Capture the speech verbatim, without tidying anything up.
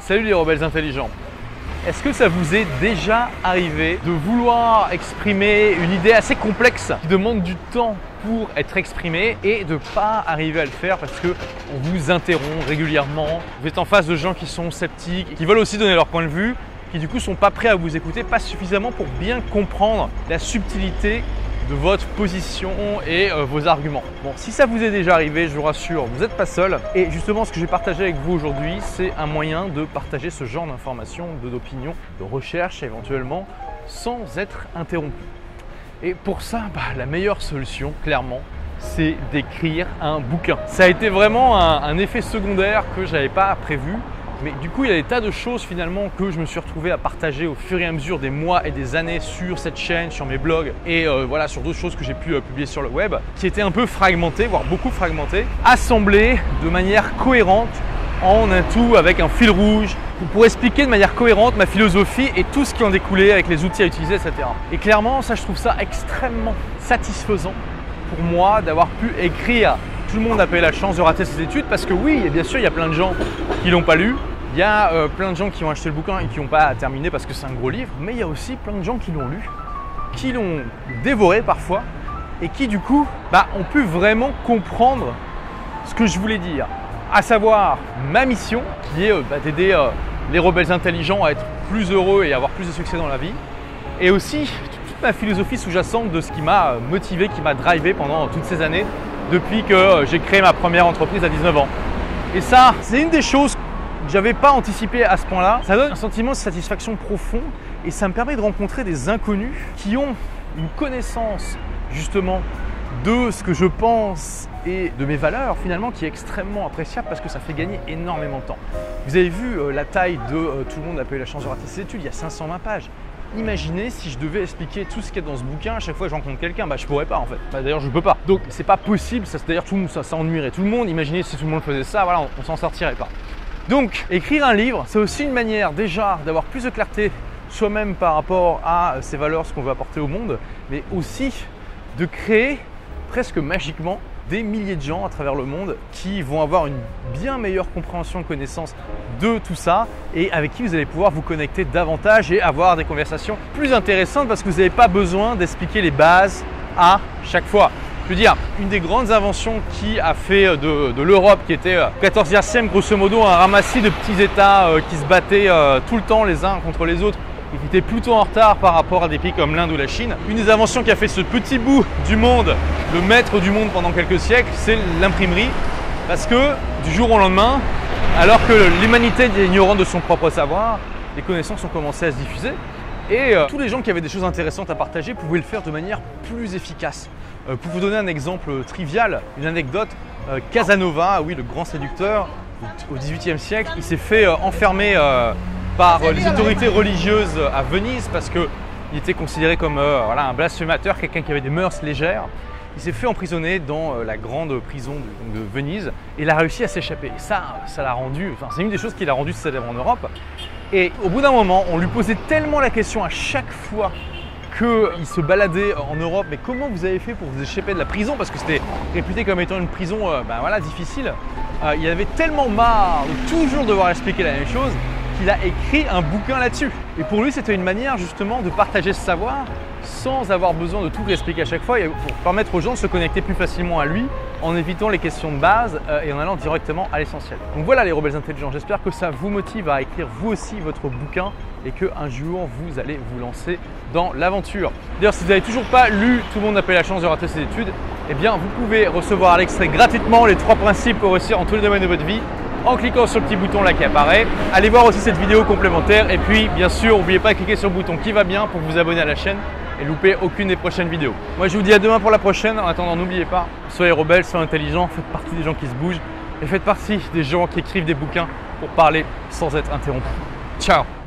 Salut les rebelles intelligents. Est-ce que ça vous est déjà arrivé de vouloir exprimer une idée assez complexe qui demande du temps pour être exprimée et de ne pas arriver à le faire parce qu'on vous interrompt régulièrement? Vous êtes en face de gens qui sont sceptiques, qui veulent aussi donner leur point de vue, qui du coup ne sont pas prêts à vous écouter, pas suffisamment pour bien comprendre la subtilité de votre position et euh, vos arguments. Bon, si ça vous est déjà arrivé, je vous rassure, vous n'êtes pas seul. Et justement, ce que je vais partager avec vous aujourd'hui, c'est un moyen de partager ce genre d'informations, d'opinions, de recherche éventuellement, sans être interrompu. Et pour ça, bah, la meilleure solution, clairement, c'est d'écrire un bouquin. Ça a été vraiment un, un effet secondaire que je n'avais pas prévu. Mais du coup, il y a des tas de choses finalement que je me suis retrouvé à partager au fur et à mesure des mois et des années sur cette chaîne, sur mes blogs et euh, voilà, sur d'autres choses que j'ai pu euh, publier sur le web, qui étaient un peu fragmentées, voire beaucoup fragmentées, assemblées de manière cohérente en un tout avec un fil rouge pour expliquer de manière cohérente ma philosophie et tout ce qui en découlait avec les outils à utiliser, et cetera. Et clairement, ça, je trouve ça extrêmement satisfaisant pour moi d'avoir pu écrire. Tout le monde a pas eu la chance de rater ses études parce que oui, et bien sûr, il y a plein de gens qui l'ont pas lu. Il y a euh, plein de gens qui ont acheté le bouquin et qui n'ont pas terminé parce que c'est un gros livre. Mais il y a aussi plein de gens qui l'ont lu, qui l'ont dévoré parfois et qui du coup bah, ont pu vraiment comprendre ce que je voulais dire. À savoir ma mission qui est euh, bah, d'aider euh, les rebelles intelligents à être plus heureux et avoir plus de succès dans la vie. Et aussi toute ma philosophie sous-jacente de ce qui m'a motivé, qui m'a drivé pendant toutes ces années depuis que j'ai créé ma première entreprise à dix-neuf ans. Et ça, c'est une des choses que je n'avais pas anticipé à ce point-là. Ça donne un sentiment de satisfaction profond et ça me permet de rencontrer des inconnus qui ont une connaissance justement de ce que je pense et de mes valeurs finalement qui est extrêmement appréciable parce que ça fait gagner énormément de temps. Vous avez vu euh, la taille de euh, Tout le monde a pas eu la chance de rater ses études, il y a cinq cent vingt pages. Imaginez si je devais expliquer tout ce qu'il y a dans ce bouquin à chaque fois que je rencontre quelqu'un, bah je pourrais pas en fait. Bah, d'ailleurs je peux pas. Donc c'est pas possible, ça d'ailleurs tout ça, ça ennuierait tout le monde. Imaginez si tout le monde faisait ça, voilà, on, on s'en sortirait pas. Donc écrire un livre, c'est aussi une manière déjà d'avoir plus de clarté soi-même par rapport à ses valeurs, ce qu'on veut apporter au monde, mais aussi de créer presque magiquement des milliers de gens à travers le monde qui vont avoir une bien meilleure compréhension, connaissance de tout ça et avec qui vous allez pouvoir vous connecter davantage et avoir des conversations plus intéressantes parce que vous n'avez pas besoin d'expliquer les bases à chaque fois. Je veux dire, une des grandes inventions qui a fait de, de l'Europe, qui était quatorzième siècle grosso modo, un ramassis de petits États qui se battaient tout le temps les uns contre les autres et qui étaient plutôt en retard par rapport à des pays comme l'Inde ou la Chine. Une des inventions qui a fait ce petit bout du monde, le maître du monde pendant quelques siècles, c'est l'imprimerie. Parce que du jour au lendemain, alors que l'humanité est ignorante de son propre savoir, les connaissances ont commencé à se diffuser. Et euh, tous les gens qui avaient des choses intéressantes à partager pouvaient le faire de manière plus efficace. Euh, pour vous donner un exemple trivial, une anecdote, euh, Casanova, oui, le grand séducteur, au dix-huitième siècle, il s'est fait euh, enfermer euh, par euh, les autorités religieuses à Venise parce qu'il était considéré comme euh, voilà, un blasphémateur, quelqu'un qui avait des mœurs légères. Il s'est fait emprisonner dans euh, la grande prison de, de Venise et il a réussi à s'échapper. Et ça, ça l'a rendu, enfin, c'est une des choses qui l'a rendu célèbre en Europe. Et au bout d'un moment, on lui posait tellement la question à chaque fois qu'il se baladait en Europe, mais comment vous avez fait pour vous échapper de la prison? Parce que c'était réputé comme étant une prison euh, ben voilà, difficile. Euh, il avait tellement marre de toujours devoir expliquer la même chose qu'il a écrit un bouquin là-dessus. Et pour lui, c'était une manière justement de partager ce savoir sans avoir besoin de tout expliquer à chaque fois et pour permettre aux gens de se connecter plus facilement à lui en évitant les questions de base euh, et en allant directement à l'essentiel. Donc voilà les rebelles intelligents, j'espère que ça vous motive à écrire vous aussi votre bouquin et qu'un jour vous allez vous lancer dans l'aventure. D'ailleurs, si vous n'avez toujours pas lu Tout le monde n'a pas eu la chance de rater ses études, eh bien vous pouvez recevoir à l'extrait gratuitement les trois principes pour réussir en tous les domaines de votre vie en cliquant sur le petit bouton là qui apparaît. Allez voir aussi cette vidéo complémentaire et puis bien sûr n'oubliez pas de cliquer sur le bouton qui va bien pour vous abonner à la chaîne et louper aucune des prochaines vidéos. Moi je vous dis à demain pour la prochaine. En attendant, n'oubliez pas, soyez rebelles, soyez intelligents, faites partie des gens qui se bougent et faites partie des gens qui écrivent des bouquins pour parler sans être interrompus. Ciao!